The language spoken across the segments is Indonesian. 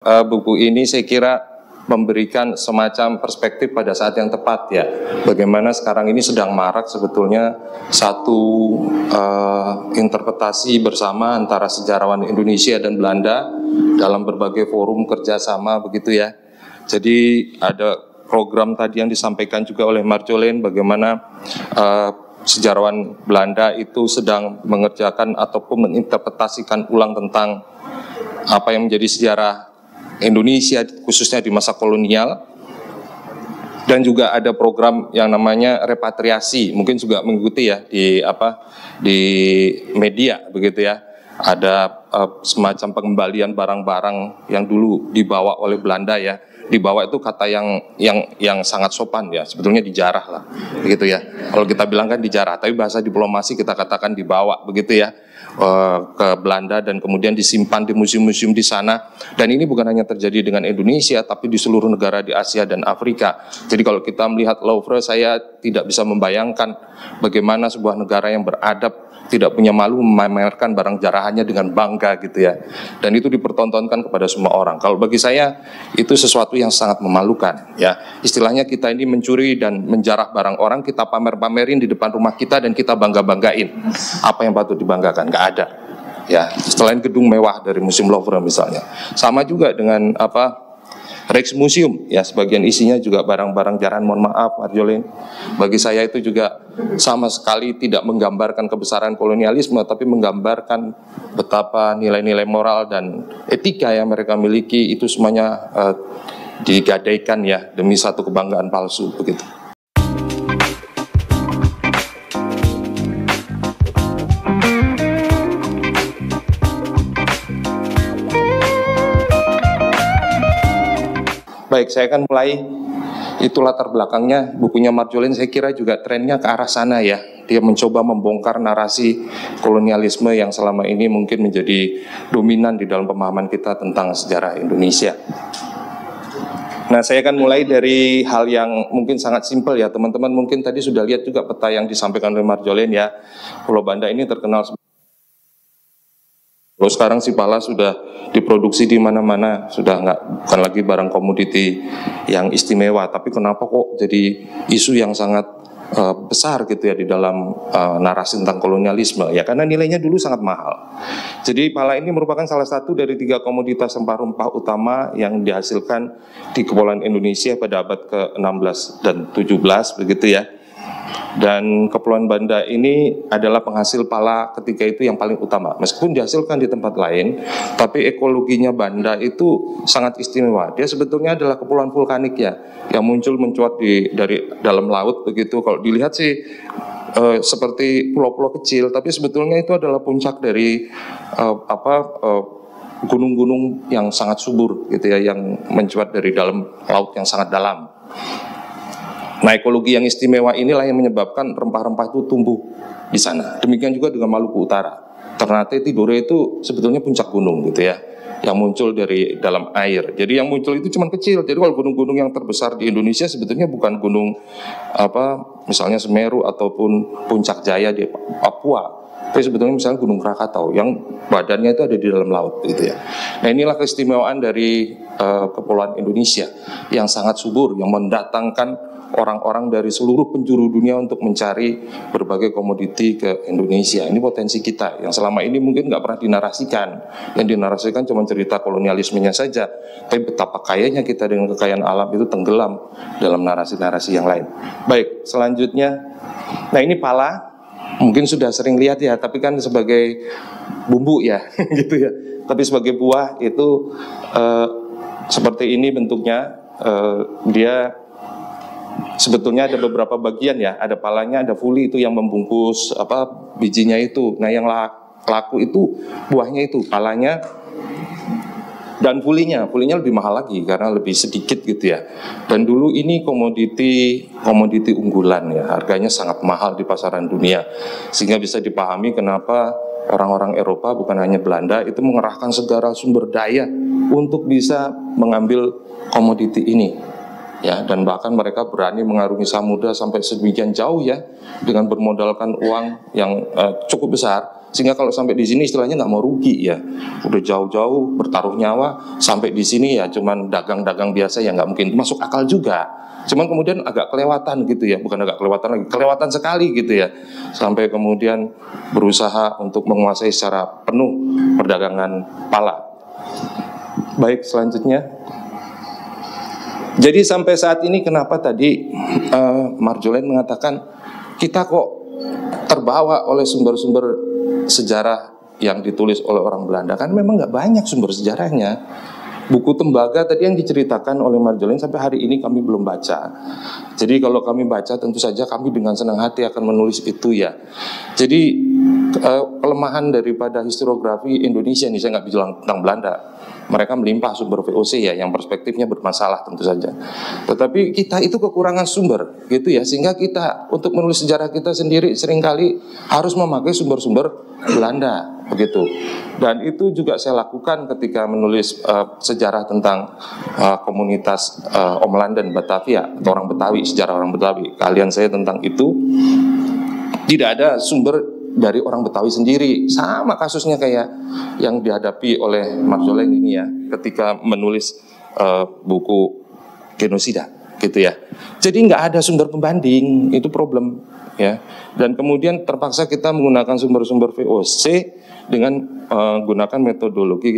Buku ini saya kira memberikan semacam perspektif pada saat yang tepat ya. Bagaimana sekarang ini sedang marak sebetulnya satu interpretasi bersama antara sejarawan Indonesia dan Belanda dalam berbagai forum kerjasama begitu ya. Jadi ada program tadi yang disampaikan juga oleh Marjolein bagaimana sejarawan Belanda itu sedang mengerjakan ataupun menginterpretasikan ulang tentang apa yang menjadi sejarah Indonesia khususnya di masa kolonial. Dan juga ada program yang namanya repatriasi, mungkin juga mengikuti ya di media begitu ya. Ada semacam pengembalian barang-barang yang dulu dibawa oleh Belanda ya. Dibawa itu kata yang sangat sopan ya, sebetulnya dijarah lah begitu ya. Kalau kita bilang kan dijarah, tapi bahasa diplomasi kita katakan dibawa begitu ya ke Belanda dan kemudian disimpan di museum-museum di sana. Dan ini bukan hanya terjadi dengan Indonesia tapi di seluruh negara di Asia dan Afrika. Jadi kalau kita melihat Louvre, saya tidak bisa membayangkan bagaimana sebuah negara yang beradab tidak punya malu memamerkan barang jarahannya dengan bangga gitu ya. Dan itu dipertontonkan kepada semua orang. Kalau bagi saya itu sesuatu yang sangat memalukan ya. Istilahnya kita ini mencuri dan menjarah barang orang, kita pamer-pamerin di depan rumah kita dan kita bangga-banggain. Apa yang patut dibanggakan? Nggak ada. Ya, selain gedung mewah dari Museum Louvre misalnya. Sama juga dengan Rijksmuseum ya, sebagian isinya juga barang-barang jarahan. Mohon maaf Marjolein, bagi saya itu juga sama sekali tidak menggambarkan kebesaran kolonialisme, tapi menggambarkan betapa nilai-nilai moral dan etika yang mereka miliki itu semuanya digadaikan ya demi satu kebanggaan palsu begitu. Baik, saya akan mulai. Itu latar belakangnya bukunya Marjolein, saya kira juga trennya ke arah sana ya. Dia mencoba membongkar narasi kolonialisme yang selama ini mungkin menjadi dominan di dalam pemahaman kita tentang sejarah Indonesia. Nah, saya akan mulai dari hal yang mungkin sangat simpel ya. Teman-teman mungkin tadi sudah lihat juga peta yang disampaikan oleh Marjolein ya. Pulau Banda ini terkenal kalau sekarang si pala sudah diproduksi di mana-mana, sudah bukan lagi barang komoditi yang istimewa, tapi kenapa kok jadi isu yang sangat besar gitu ya di dalam narasi tentang kolonialisme ya, karena nilainya dulu sangat mahal. Jadi pala ini merupakan salah satu dari 3 komoditas rempah-rempah utama yang dihasilkan di Kepulauan Indonesia pada abad ke-16 dan 17 begitu ya. Dan Kepulauan Banda ini adalah penghasil pala ketika itu yang paling utama. Meskipun dihasilkan di tempat lain, tapi ekologinya Banda itu sangat istimewa. Dia sebetulnya adalah kepulauan vulkanik ya, yang muncul mencuat dari dalam laut begitu. Kalau dilihat sih seperti pulau-pulau kecil, tapi sebetulnya itu adalah puncak dari gunung-gunung yang sangat subur gitu ya, yang mencuat dari dalam laut yang sangat dalam. Nah, ekologi yang istimewa inilah yang menyebabkan rempah-rempah itu tumbuh di sana. Demikian juga dengan Maluku Utara. Ternate Tidore itu sebetulnya puncak gunung gitu ya, yang muncul dari dalam air. Jadi yang muncul itu cuma kecil. Jadi kalau gunung-gunung yang terbesar di Indonesia sebetulnya bukan gunung misalnya Semeru ataupun Puncak Jaya di Papua. Tapi sebetulnya misalnya Gunung Krakatau yang badannya itu ada di dalam laut gitu ya. Nah, inilah keistimewaan dari Kepulauan Indonesia yang sangat subur, yang mendatangkan orang-orang dari seluruh penjuru dunia untuk mencari berbagai komoditi ke Indonesia. Ini potensi kita yang selama ini mungkin nggak pernah dinarasikan. Yang dinarasikan cuma cerita kolonialismenya saja. Tapi betapa kayanya kita dengan kekayaan alam itu tenggelam dalam narasi-narasi yang lain. Baik, selanjutnya. Nah, ini pala. Mungkin sudah sering lihat ya, tapi kan sebagai bumbu ya, gitu ya. Tapi sebagai buah itu seperti ini bentuknya. Dia sebetulnya ada beberapa bagian ya, ada palanya, ada fuli itu yang membungkus bijinya itu. Nah, yang laku itu buahnya itu, palanya dan fulinya lebih mahal lagi karena lebih sedikit gitu ya. Dan dulu ini komoditi unggulan ya, harganya sangat mahal di pasaran dunia. Sehingga bisa dipahami kenapa orang-orang Eropa bukan hanya Belanda itu mengerahkan segala sumber daya untuk bisa mengambil komoditi ini. Ya, dan bahkan mereka berani mengarungi samudra sampai sedemikian jauh ya, dengan bermodalkan uang yang cukup besar Sehingga kalau sampai di sini istilahnya nggak mau rugi ya. Udah jauh-jauh bertaruh nyawa sampai di sini ya cuman dagang-dagang biasa ya nggak mungkin masuk akal juga. Cuman kemudian agak kelewatan gitu ya, bukan agak kelewatan lagi, kelewatan sekali gitu ya. Sampai kemudian berusaha untuk menguasai secara penuh perdagangan pala. Baik, selanjutnya. Jadi sampai saat ini kenapa tadi Marjolaine mengatakan kita kok terbawa oleh sumber-sumber sejarah yang ditulis oleh orang Belanda, kan memang nggak banyak sumber sejarahnya. Buku Tembaga tadi yang diceritakan oleh Marjolaine sampai hari ini kami belum baca. Jadi kalau kami baca tentu saja kami dengan senang hati akan menulis itu ya. Jadi pelemahan daripada historiografi Indonesia ini, saya nggak bilang tentang Belanda. Mereka melimpah sumber VOC ya, yang perspektifnya bermasalah tentu saja. Tetapi kita itu kekurangan sumber, gitu ya. Sehingga kita untuk menulis sejarah kita sendiri seringkali harus memakai sumber-sumber Belanda, begitu. Dan itu juga saya lakukan ketika menulis sejarah tentang komunitas Omlanden Batavia atau orang Betawi, sejarah orang Betawi. Keahlian saya tentang itu tidak ada sumber dari orang Betawi sendiri. Sama kasusnya kayak yang dihadapi oleh Marjolaine ini ya, ketika menulis buku genosida, gitu ya. Jadi nggak ada sumber pembanding, itu problem ya. Dan kemudian terpaksa kita menggunakan sumber-sumber VOC dengan menggunakan metodologi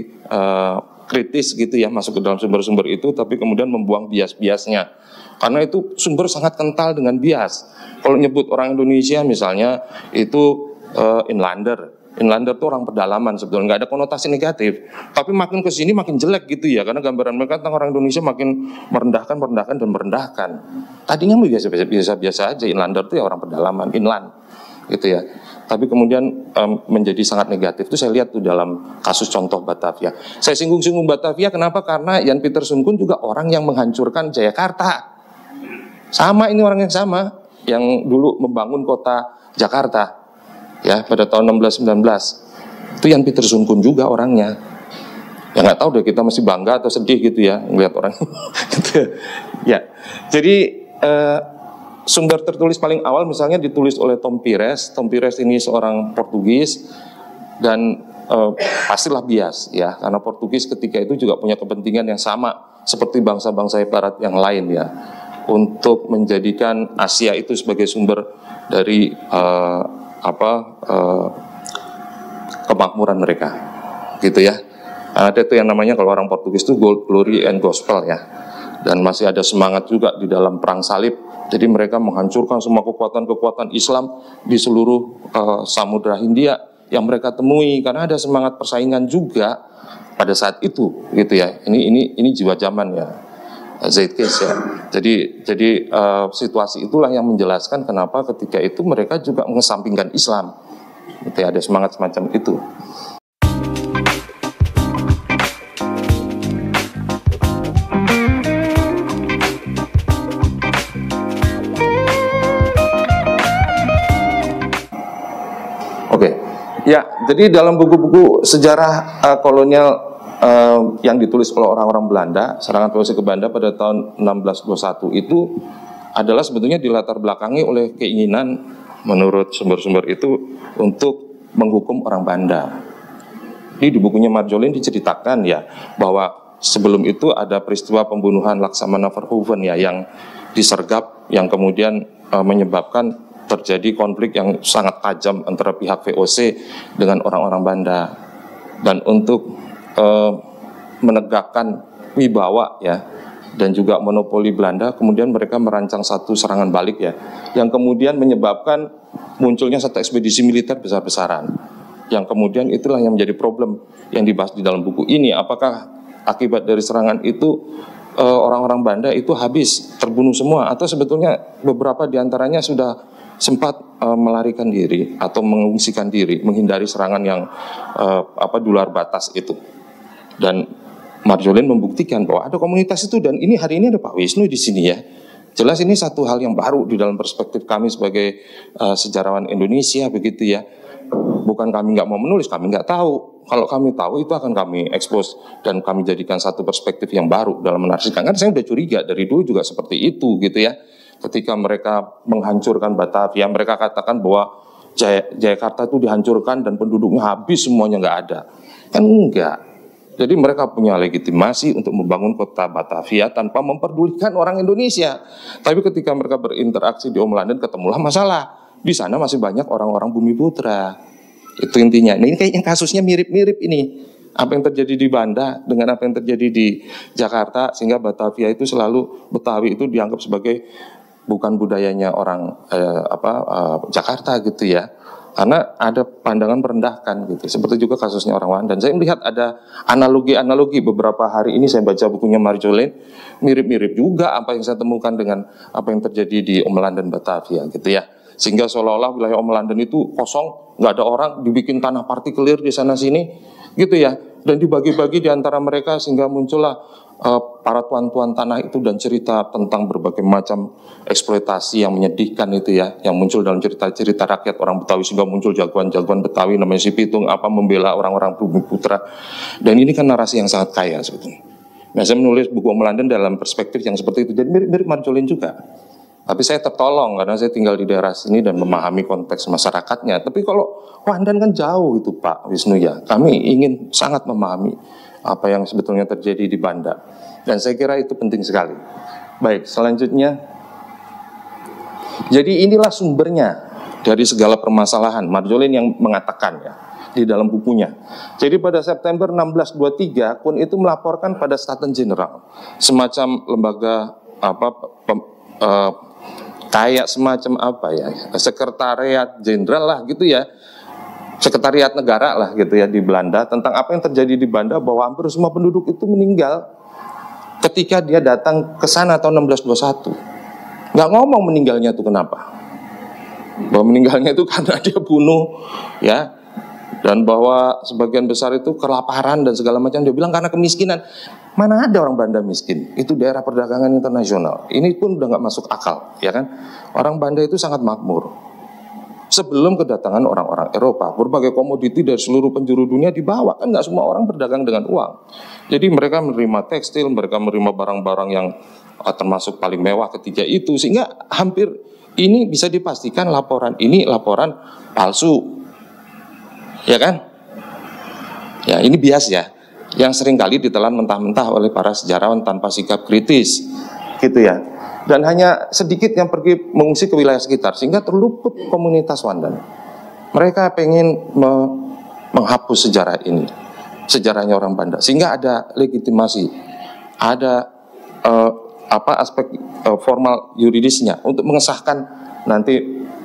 kritis gitu ya, masuk ke dalam sumber-sumber itu, tapi kemudian membuang bias-biasnya. Karena itu sumber sangat kental dengan bias. Kalau nyebut orang Indonesia misalnya itu inlander itu orang pedalaman, sebetulnya nggak ada konotasi negatif. Tapi makin ke sini makin jelek gitu ya, karena gambaran mereka tentang orang Indonesia makin merendahkan. Tadinya biasa aja, inlander itu ya orang pedalaman, inland gitu ya. Tapi kemudian menjadi sangat negatif. Itu saya lihat tuh dalam kasus contoh Batavia. Saya singgung-singgung Batavia kenapa? Karena Jan Pieter Sungkun juga orang yang menghancurkan Jayakarta. Sama, ini orang yang sama yang dulu membangun kota Jakarta ya pada tahun 1619. Itu Jan Pieter Sungkun juga orangnya. Ya nggak tahu deh, kita masih bangga atau sedih gitu ya melihat orang gitu ya. Jadi sumber tertulis paling awal misalnya ditulis oleh Tom Pires. Tom Pires ini seorang Portugis dan pastilah bias ya, karena Portugis ketika itu juga punya kepentingan yang sama seperti bangsa-bangsa Barat yang lain ya, untuk menjadikan Asia itu sebagai sumber dari kemakmuran mereka, gitu ya. Ada itu yang namanya kalau orang Portugis itu Glory and Gospel ya. Dan masih ada semangat juga di dalam perang salib. Jadi mereka menghancurkan semua kekuatan-kekuatan Islam di seluruh Samudra Hindia yang mereka temui, karena ada semangat persaingan juga pada saat itu, gitu ya. Ini jiwa zaman ya. Zeitgeist ya. Jadi situasi itulah yang menjelaskan kenapa ketika itu mereka juga mengesampingkan Islam. Gitu ya, ada semangat semacam itu. Oke. Ya, jadi dalam buku-buku sejarah kolonial yang ditulis oleh orang-orang Belanda, serangan VOC ke Belanda pada tahun 1621 itu adalah sebetulnya dilatar belakangi oleh keinginan menurut sumber-sumber itu untuk menghukum orang Banda. Ini di bukunya Marjolaine diceritakan ya bahwa sebelum itu ada peristiwa pembunuhan Laksamana Verhoeven ya, yang disergap, yang kemudian menyebabkan terjadi konflik yang sangat tajam antara pihak VOC dengan orang-orang Banda. Dan untuk menegakkan wibawa ya dan juga monopoli Belanda, kemudian mereka merancang satu serangan balik ya, yang kemudian menyebabkan munculnya satu ekspedisi militer besar-besaran, yang kemudian itulah yang menjadi problem yang dibahas di dalam buku ini. Apakah akibat dari serangan itu orang-orang Banda itu habis terbunuh semua, atau sebetulnya beberapa diantaranya sudah sempat melarikan diri atau mengungsikan diri, menghindari serangan yang di luar batas itu. Dan Marjolaine membuktikan bahwa ada komunitas itu, dan ini hari ini ada Pak Wisnu di sini ya. Jelas ini satu hal yang baru di dalam perspektif kami sebagai sejarawan Indonesia, begitu ya. Bukan kami nggak mau menulis, kami nggak tahu. Kalau kami tahu itu akan kami expose dan kami jadikan satu perspektif yang baru dalam menarasikan. Kan saya udah curiga dari dulu juga seperti itu gitu ya. Ketika mereka menghancurkan Batavia, mereka katakan bahwa Jakarta itu dihancurkan dan penduduknya habis semuanya, nggak ada. Kan enggak. Jadi mereka punya legitimasi untuk membangun kota Batavia tanpa memperdulikan orang Indonesia. Tapi ketika mereka berinteraksi di London, ketemulah masalah. Di sana masih banyak orang-orang Bumi Putra. Itu intinya. Nah, ini kayaknya kasusnya mirip-mirip ini. Apa yang terjadi di Banda dengan apa yang terjadi di Jakarta, sehingga Batavia itu selalu, Betawi itu dianggap sebagai bukan budayanya orang Jakarta gitu ya. Karena ada pandangan merendahkan gitu. Seperti juga kasusnya orang Wandan. Saya melihat ada analogi-analogi beberapa hari ini saya baca bukunya Marjolin, mirip-mirip juga apa yang saya temukan dengan apa yang terjadi di Omelan dan Batavia gitu ya. Sehingga seolah-olah wilayah Omelan itu kosong, nggak ada orang, dibikin tanah partikelir di sana sini gitu ya. Dan dibagi-bagi di antara mereka sehingga muncullah para tuan-tuan tanah itu dan cerita tentang berbagai macam eksploitasi yang menyedihkan itu ya, yang muncul dalam cerita-cerita rakyat orang Betawi, sehingga muncul jagoan-jagoan Betawi namanya si Pitung membela orang-orang Bumi Putra. Dan ini kan narasi yang sangat kaya sebetulnya. Nah, saya menulis buku London dalam perspektif yang seperti itu, jadi mirip-mirip Marjolin juga. Tapi saya tertolong karena saya tinggal di daerah sini dan memahami konteks masyarakatnya. Tapi kalau Wandan kan jauh itu Pak Wisnu ya. Kami ingin sangat memahami apa yang sebetulnya terjadi di Banda. Dan saya kira itu penting sekali. Baik, selanjutnya. Jadi inilah sumbernya dari segala permasalahan. Marjolin yang mengatakan ya di dalam bukunya. Jadi pada September 1623 Kun itu melaporkan pada Staten General, semacam lembaga kayak semacam apa ya, sekretariat jenderal lah gitu ya, sekretariat negara lah gitu ya di Belanda, tentang apa yang terjadi di Banda, bahwa hampir semua penduduk itu meninggal ketika dia datang ke sana tahun 1621. Nggak ngomong meninggalnya itu kenapa, bahwa meninggalnya itu karena dia bunuh ya, dan bahwa sebagian besar itu kelaparan dan segala macam. Dia bilang karena kemiskinan. Mana ada orang Banda miskin? Itu daerah perdagangan internasional. Ini pun udah nggak masuk akal, ya kan? Orang Banda itu sangat makmur. Sebelum kedatangan orang-orang Eropa, berbagai komoditi dari seluruh penjuru dunia dibawa. Kan nggak semua orang berdagang dengan uang. Jadi mereka menerima tekstil, mereka menerima barang-barang yang termasuk paling mewah ketika itu. Sehingga hampir ini bisa dipastikan laporan ini laporan palsu. Ya kan? Ya, ini bias ya, yang seringkali ditelan mentah-mentah oleh para sejarawan tanpa sikap kritis, gitu ya. Dan hanya sedikit yang pergi mengungsi ke wilayah sekitar, sehingga terluput komunitas Wandan. Mereka pengen menghapus sejarah ini, sejarahnya orang Banda, sehingga ada legitimasi, ada aspek formal yuridisnya untuk mengesahkan nanti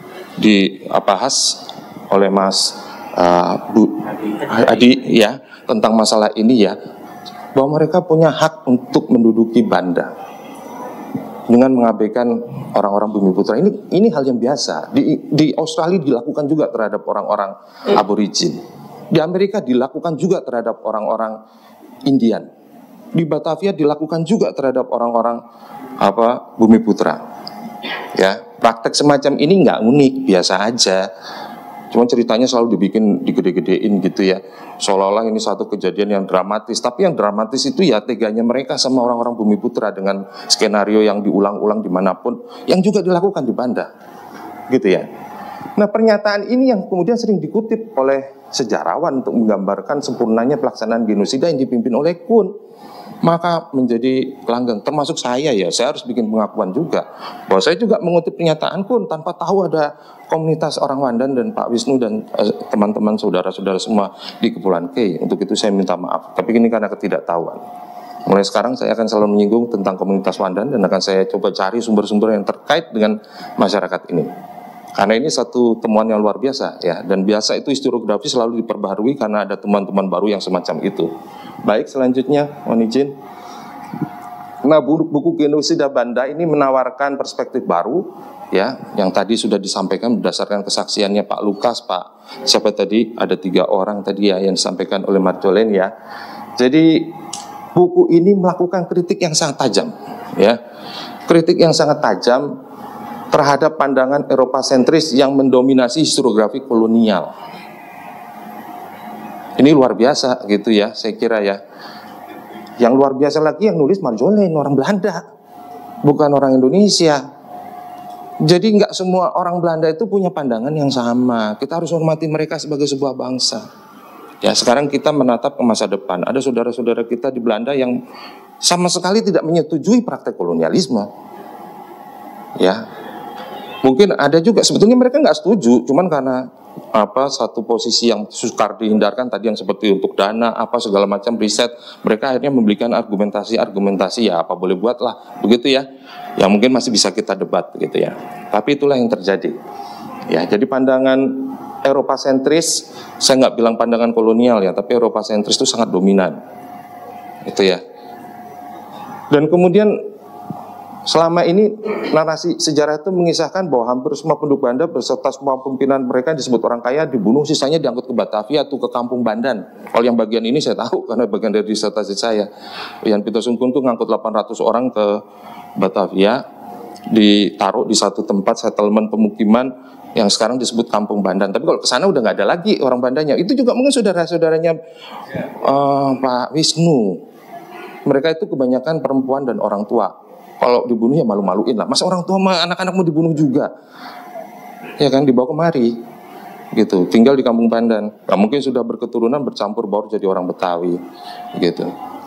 dibahas oleh Mas Bu Adi ya tentang masalah ini ya, bahwa mereka punya hak untuk menduduki Banda dengan mengabaikan orang-orang Bumi Putra. Ini hal yang biasa di Australia dilakukan juga terhadap orang-orang aborigin, di Amerika dilakukan juga terhadap orang-orang Indian, di Batavia dilakukan juga terhadap orang-orang Bumi Putra. Ya, praktek semacam ini nggak unik, biasa aja. Cuma ceritanya selalu dibikin digede-gedein gitu ya, seolah-olah ini satu kejadian yang dramatis. Tapi yang dramatis itu ya teganya mereka sama orang-orang Bumi Putra dengan skenario yang diulang-ulang dimanapun, yang juga dilakukan di Banda, gitu ya. Nah, pernyataan ini yang kemudian sering dikutip oleh sejarawan untuk menggambarkan sempurnanya pelaksanaan genosida yang dipimpin oleh Kun. Maka menjadi langgeng, termasuk saya ya, saya harus bikin pengakuan juga bahwa saya juga mengutip pernyataan Kun tanpa tahu ada komunitas orang Wandan dan Pak Wisnu dan teman-teman saudara-saudara semua di Kepulauan K. Untuk itu saya minta maaf, tapi ini karena ketidaktahuan. Mulai sekarang saya akan selalu menyinggung tentang komunitas Wandan dan akan saya coba cari sumber-sumber yang terkait dengan masyarakat ini. Karena ini satu temuan yang luar biasa ya, dan biasa itu historiografi selalu diperbaharui karena ada teman-teman baru yang semacam itu. Baik, selanjutnya mohon izin. Nah, buku Genosida Banda ini menawarkan perspektif baru ya, yang tadi sudah disampaikan berdasarkan kesaksiannya Pak Lukas, Pak siapa tadi, ada 3 orang tadi ya yang disampaikan oleh Marjolin ya. Jadi buku ini melakukan kritik yang sangat tajam ya, kritik yang sangat tajam terhadap pandangan Eropa sentris yang mendominasi historiografi kolonial. Ini luar biasa gitu ya, saya kira ya. Yang luar biasa lagi yang nulis Marjolin, orang Belanda, bukan orang Indonesia. Jadi nggak semua orang Belanda itu punya pandangan yang sama. Kita harus hormati mereka sebagai sebuah bangsa. Ya, sekarang kita menatap ke masa depan. Ada saudara-saudara kita di Belanda yang sama sekali tidak menyetujui praktek kolonialisme. Ya, mungkin ada juga sebetulnya mereka nggak setuju, cuman karena satu posisi yang sukar dihindarkan tadi yang seperti untuk dana segala macam riset, mereka akhirnya memberikan argumentasi ya apa boleh buat lah begitu ya, yang mungkin masih bisa kita debat gitu ya, tapi itulah yang terjadi ya. Jadi pandangan Eropa sentris, saya nggak bilang pandangan kolonial ya, tapi Eropa sentris itu sangat dominan itu ya. Dan kemudian selama ini narasi sejarah itu mengisahkan bahwa hampir semua penduduk Banda beserta semua pimpinan mereka yang disebut orang kaya dibunuh, sisanya diangkut ke Batavia atau ke Kampung Bandan. Kalau yang bagian ini saya tahu karena bagian dari disertasi saya. Jan Pieter Sungkun tuh ngangkut 800 orang ke Batavia, ditaruh di satu tempat settlement pemukiman yang sekarang disebut Kampung Bandan. Tapi kalau ke sana udah nggak ada lagi orang Bandanya. Itu juga mungkin saudara-saudaranya Pak Wisnu. Mereka itu kebanyakan perempuan dan orang tua. Kalau dibunuh ya malu-maluin lah. Masa orang tua sama anak-anak mau dibunuh juga? Ya kan, dibawa kemari. Gitu, tinggal di Kampung Bandan. Nah, mungkin sudah berketurunan bercampur baur jadi orang Betawi. Gitu.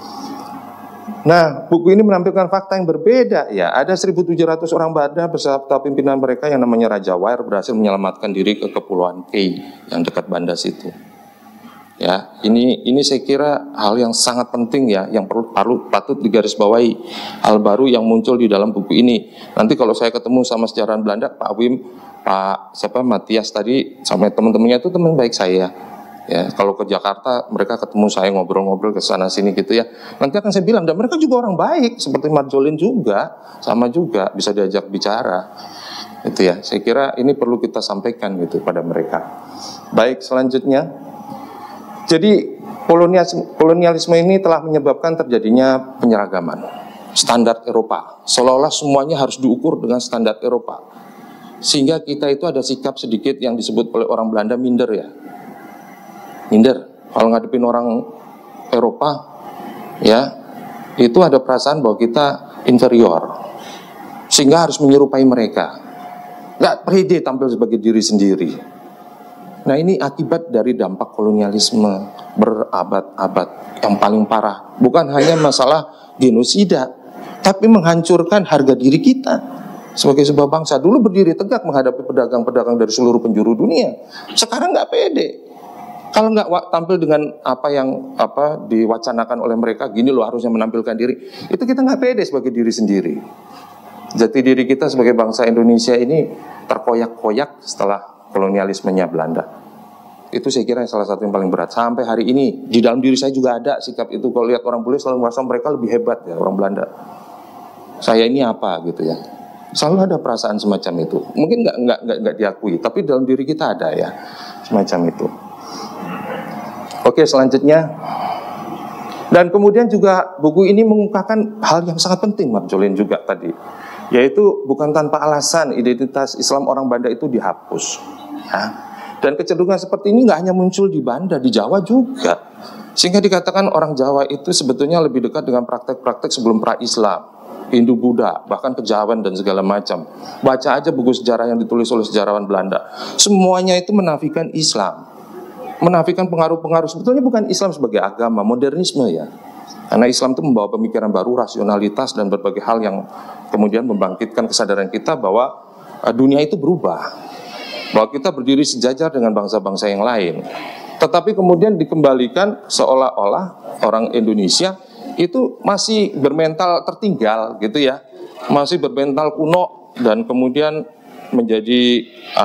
Nah, buku ini menampilkan fakta yang berbeda ya. Ada 1.700 orang Banda beserta pimpinan mereka yang namanya Raja Wair berhasil menyelamatkan diri ke Kepulauan Kei yang dekat Banda situ. Ya, ini saya kira hal yang sangat penting ya, yang patut digarisbawahi, hal baru yang muncul di dalam buku ini. Nanti kalau saya ketemu sama sejarawan Belanda, Pak Wim, Matias tadi, sama teman-temannya itu teman baik saya. Ya, kalau ke Jakarta mereka ketemu saya ngobrol-ngobrol ke sana sini gitu ya. Nanti akan saya bilang, dan mereka juga orang baik, seperti Marjolin juga, sama juga bisa diajak bicara. Itu ya, saya kira ini perlu kita sampaikan gitu pada mereka. Baik, selanjutnya. Jadi kolonialisme ini telah menyebabkan terjadinya penyeragaman standar Eropa, seolah-olah semuanya harus diukur dengan standar Eropa, sehingga kita itu ada sikap sedikit yang disebut oleh orang Belanda minder ya, minder kalau ngadepin orang Eropa ya, itu ada perasaan bahwa kita inferior sehingga harus menyerupai mereka, nggak pede tampil sebagai diri sendiri. Nah, ini akibat dari dampak kolonialisme berabad-abad yang paling parah. Bukan hanya masalah genosida, tapi menghancurkan harga diri kita sebagai sebuah bangsa. Dulu berdiri tegak menghadapi pedagang-pedagang dari seluruh penjuru dunia. Sekarang nggak pede. Kalau nggak tampil dengan apa yang diwacanakan oleh mereka, gini loh harusnya menampilkan diri, itu kita nggak pede sebagai diri sendiri. Jati diri kita sebagai bangsa Indonesia ini terkoyak-koyak setelah kolonialismenya Belanda. Itu saya kira salah satu yang paling berat. Sampai hari ini di dalam diri saya juga ada sikap itu. Kalau lihat orang bule selalu merasa mereka lebih hebat ya, orang Belanda. Saya ini apa gitu ya. Selalu ada perasaan semacam itu. Mungkin nggak diakui, tapi dalam diri kita ada ya semacam itu. Oke, selanjutnya. Dan kemudian juga buku ini mengungkapkan hal yang sangat penting, Marjolin juga tadi, yaitu bukan tanpa alasan identitas Islam orang Banda itu dihapus. Ya. Dan kecenderungan seperti ini nggak hanya muncul di Banda, di Jawa juga. Sehingga dikatakan orang Jawa itu sebetulnya lebih dekat dengan praktek-praktek sebelum pra-Islam, Hindu Buddha, bahkan kejawen dan segala macam. Baca aja buku sejarah yang ditulis oleh sejarawan Belanda. Semuanya itu menafikan Islam, menafikan pengaruh-pengaruh. Sebetulnya bukan Islam sebagai agama, modernisme ya. Karena Islam itu membawa pemikiran baru, rasionalitas dan berbagai hal yang kemudian membangkitkan kesadaran kita bahwa dunia itu berubah, bahwa kita berdiri sejajar dengan bangsa-bangsa yang lain. Tetapi kemudian dikembalikan seolah-olah orang Indonesia itu masih bermental tertinggal gitu ya, masih bermental kuno, dan kemudian menjadi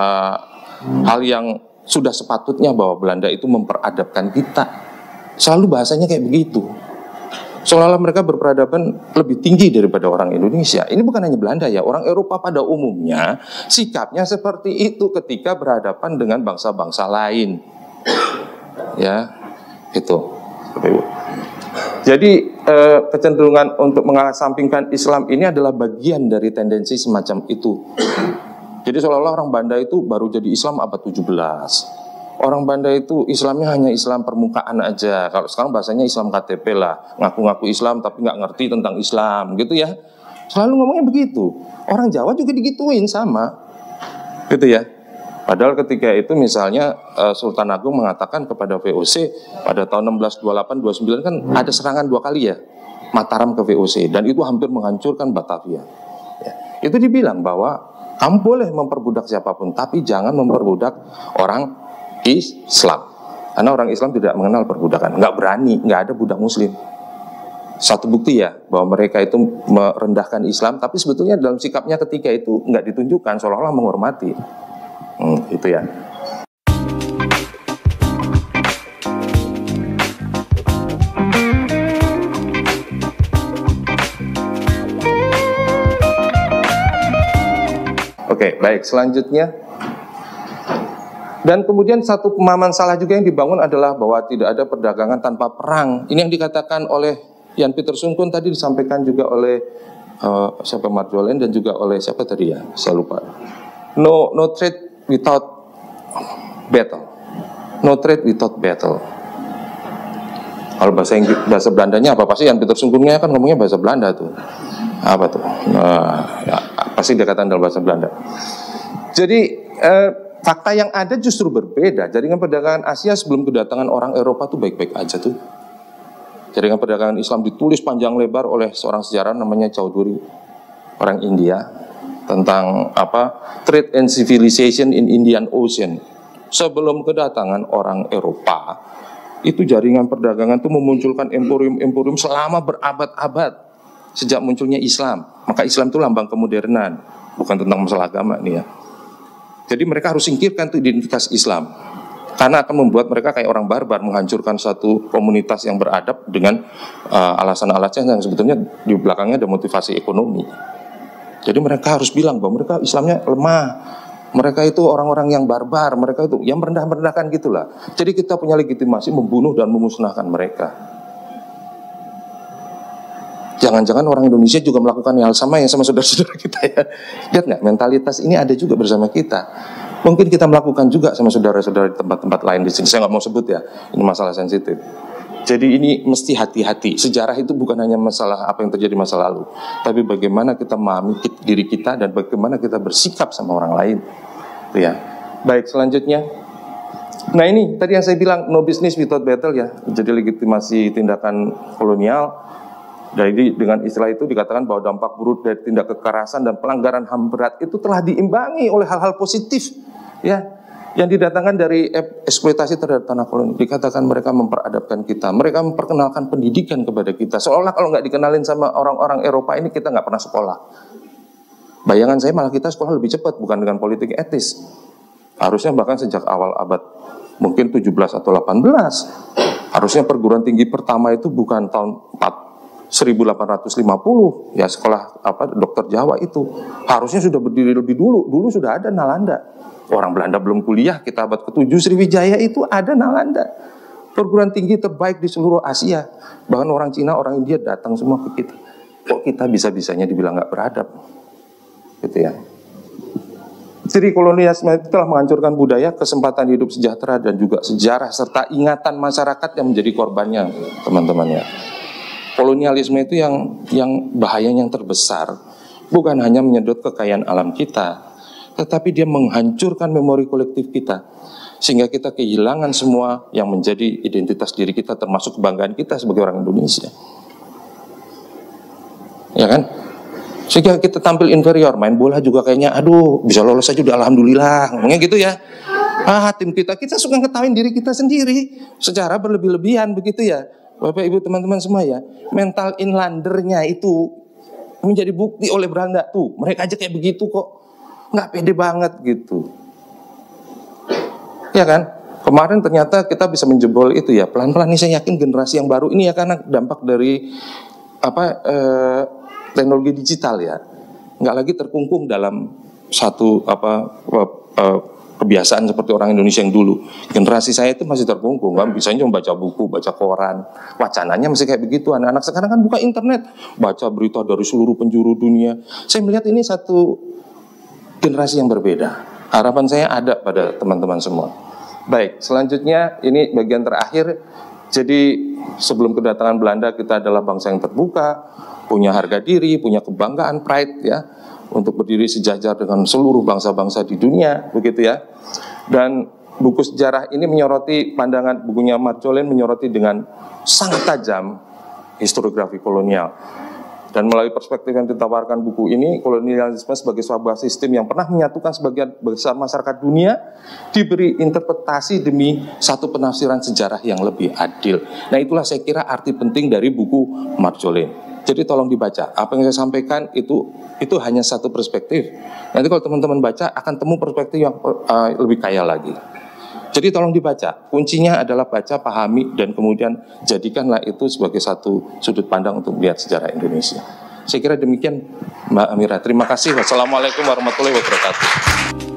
hal yang sudah sepatutnya bahwa Belanda itu memperadabkan kita. Selalu bahasanya kayak begitu, seolah-olah mereka berperadaban lebih tinggi daripada orang Indonesia. Ini bukan hanya Belanda ya, orang Eropa pada umumnya sikapnya seperti itu ketika berhadapan dengan bangsa-bangsa lain. Ya, itu. Jadi kecenderungan untuk mengesampingkan Islam ini adalah bagian dari tendensi semacam itu. Jadi seolah-olah orang Banda itu baru jadi Islam abad 17. Orang Banda itu Islamnya hanya Islam permukaan aja. Kalau sekarang bahasanya Islam KTP lah, ngaku-ngaku Islam tapi nggak ngerti tentang Islam, gitu ya. Selalu ngomongnya begitu. Orang Jawa juga digituin sama, gitu ya. Padahal ketika itu misalnya Sultan Agung mengatakan kepada VOC pada tahun 1628-29 kan ada serangan 2 kali ya Mataram ke VOC, dan itu hampir menghancurkan Batavia. Ya. Itu dibilang bahwa kamu boleh memperbudak siapapun, tapi jangan memperbudak orang Islam. Karena orang Islam tidak mengenal perbudakan, nggak berani, nggak ada budak Muslim. Satu bukti ya bahwa mereka itu merendahkan Islam, tapi sebetulnya dalam sikapnya ketika itu nggak ditunjukkan, seolah-olah menghormati. Itu ya. Oke, baik, selanjutnya. Dan kemudian satu pemahaman salah juga yang dibangun adalah bahwa tidak ada perdagangan tanpa perang. Ini yang dikatakan oleh Jan Pieterszoon Koen tadi, disampaikan juga oleh siapa, Marjolijn, dan juga oleh siapa tadi ya, saya lupa. No trade without battle. No trade without battle. Kalau bahasa Belandanya apa? Pasti Jan Pieterszoon Koen kan ngomongnya bahasa Belanda tuh. Apa tuh? Ya, pasti dia katakan dalam bahasa Belanda. Jadi fakta yang ada justru berbeda. Jaringan perdagangan Asia sebelum kedatangan orang Eropa tuh baik-baik aja tuh. Jaringan perdagangan Islam ditulis panjang lebar oleh seorang sejarawan namanya Chowdhury, orang India, tentang trade and civilization in Indian Ocean. Sebelum kedatangan orang Eropa, itu jaringan perdagangan itu memunculkan emporium-emporium selama berabad-abad sejak munculnya Islam. Maka Islam itu lambang kemodernan, bukan tentang masalah agama nih ya. Jadi mereka harus singkirkan tuh identitas Islam, karena akan membuat mereka kayak orang barbar, menghancurkan satu komunitas yang beradab dengan alasan-alasan yang sebetulnya di belakangnya ada motivasi ekonomi. Jadi mereka harus bilang bahwa mereka Islamnya lemah, mereka itu orang-orang yang barbar, mereka itu yang merendah-merendahkan gitulah. Jadi kita punya legitimasi membunuh dan memusnahkan mereka. Jangan-jangan orang Indonesia juga melakukan hal sama yang sama saudara-saudara kita ya. Lihat nggak, mentalitas ini ada juga bersama kita. Mungkin kita melakukan juga sama saudara-saudara di tempat-tempat lain di sini. Saya nggak mau sebut ya, ini masalah sensitif. Jadi ini mesti hati-hati. Sejarah itu bukan hanya masalah apa yang terjadi masa lalu, tapi bagaimana kita memahami diri kita dan bagaimana kita bersikap sama orang lain. Itu ya. Baik, selanjutnya. Nah ini tadi yang saya bilang, no business without battle ya. Jadi legitimasi tindakan kolonial. Jadi dengan istilah itu dikatakan bahwa dampak buruk dari tindak kekerasan dan pelanggaran HAM berat itu telah diimbangi oleh hal-hal positif ya, yang didatangkan dari eksploitasi terhadap tanah koloni. Dikatakan mereka memperadabkan kita, mereka memperkenalkan pendidikan kepada kita. Seolah kalau nggak dikenalin sama orang-orang Eropa ini kita nggak pernah sekolah. Bayangan saya malah kita sekolah lebih cepat, bukan dengan politik etis. Harusnya bahkan sejak awal abad mungkin 17 atau 18. Harusnya perguruan tinggi pertama itu bukan tahun 1850 ya, sekolah dokter Jawa itu harusnya sudah berdiri lebih dulu. Dulu sudah ada Nalanda. Orang Belanda belum kuliah, kita abad ke-7 Sriwijaya itu ada Nalanda. Perguruan tinggi terbaik di seluruh Asia. Bahkan orang Cina, orang India datang semua ke kita. Kok kita bisa-bisanya dibilang nggak beradab? Gitu ya. Ciri kolonialisme itu telah menghancurkan budaya, kesempatan hidup sejahtera, dan juga sejarah serta ingatan masyarakat yang menjadi korbannya, teman-teman ya. Kolonialisme itu yang bahayanya yang terbesar bukan hanya menyedot kekayaan alam kita, tetapi dia menghancurkan memori kolektif kita, sehingga kita kehilangan semua yang menjadi identitas diri kita, termasuk kebanggaan kita sebagai orang Indonesia. Ya kan? Sehingga kita tampil inferior, main bola juga kayaknya aduh bisa lolos aja udah alhamdulillah, ngomongnya gitu ya. Tim kita suka ngetawain diri kita sendiri secara berlebih-lebihan begitu ya. Bapak Ibu teman-teman semua ya, mental inlandernya itu menjadi bukti oleh Belanda tuh. Mereka aja kayak begitu kok, nggak pede banget gitu. Ya kan? Kemarin ternyata kita bisa menjebol itu ya. Pelan-pelan nih saya yakin generasi yang baru ini ya, karena dampak dari teknologi digital ya, nggak lagi terkungkung dalam satu kebiasaan seperti orang Indonesia yang dulu. Generasi saya itu masih terkungkung kan, bisanya cuma baca buku, baca koran, wacananya masih kayak begitu. Anak-anak sekarang kan buka internet, baca berita dari seluruh penjuru dunia. Saya melihat ini satu generasi yang berbeda. Harapan saya ada pada teman-teman semua Baik, selanjutnya ini bagian terakhir. Jadi sebelum kedatangan Belanda kita adalah bangsa yang terbuka, punya harga diri, punya kebanggaan, pride ya, untuk berdiri sejajar dengan seluruh bangsa-bangsa di dunia, begitu ya. Dan buku sejarah ini menyoroti pandangan bukunya Marjolin menyoroti dengan sangat tajam historiografi kolonial. Dan melalui perspektif yang ditawarkan buku ini, kolonialisme sebagai sebuah sistem yang pernah menyatukan sebagian besar masyarakat dunia diberi interpretasi demi satu penafsiran sejarah yang lebih adil. Nah, itulah saya kira arti penting dari buku Marjolin. Jadi tolong dibaca. Apa yang saya sampaikan itu hanya satu perspektif. Nanti kalau teman-teman baca akan temu perspektif yang lebih kaya lagi. Jadi tolong dibaca. Kuncinya adalah baca, pahami, dan kemudian jadikanlah itu sebagai satu sudut pandang untuk melihat sejarah Indonesia. Saya kira demikian, Mbak Amira. Terima kasih. Wassalamualaikum warahmatullahi wabarakatuh.